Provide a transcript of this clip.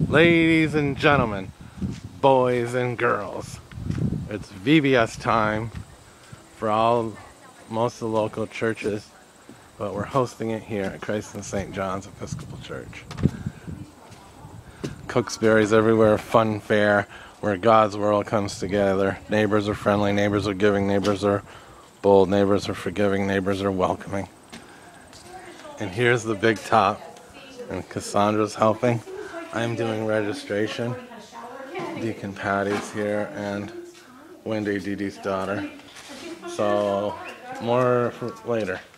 Ladies and gentlemen, boys and girls, it's VBS time for most of the local churches, but we're hosting it here at Christ and St. John's Episcopal Church. Cooksbury's everywhere, fun fair, where God's world comes together. Neighbors are friendly, neighbors are giving, neighbors are bold, neighbors are forgiving, neighbors are welcoming. And here's the big top, and Cassandra's helping. I'm doing registration. Deacon Patty's here, and Wendy, Dee Dee's daughter. So, more for later.